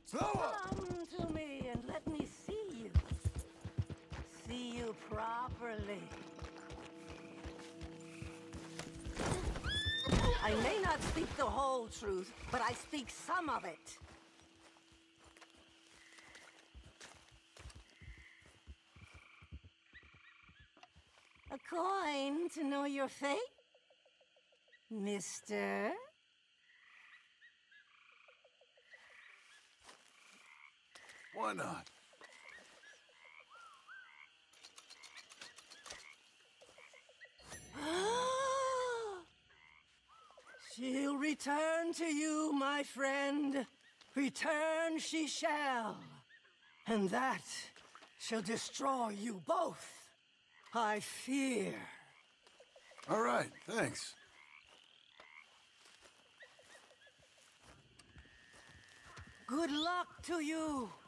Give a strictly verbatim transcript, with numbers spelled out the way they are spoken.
Slower! Come to me and let me see you. See you properly. I may not speak the whole truth, but I speak some of it. A coin to know your fate, mister? Why not? She'll return to you, my friend. Return she shall. And that shall destroy you both. I fear. All right, thanks. Good luck to you.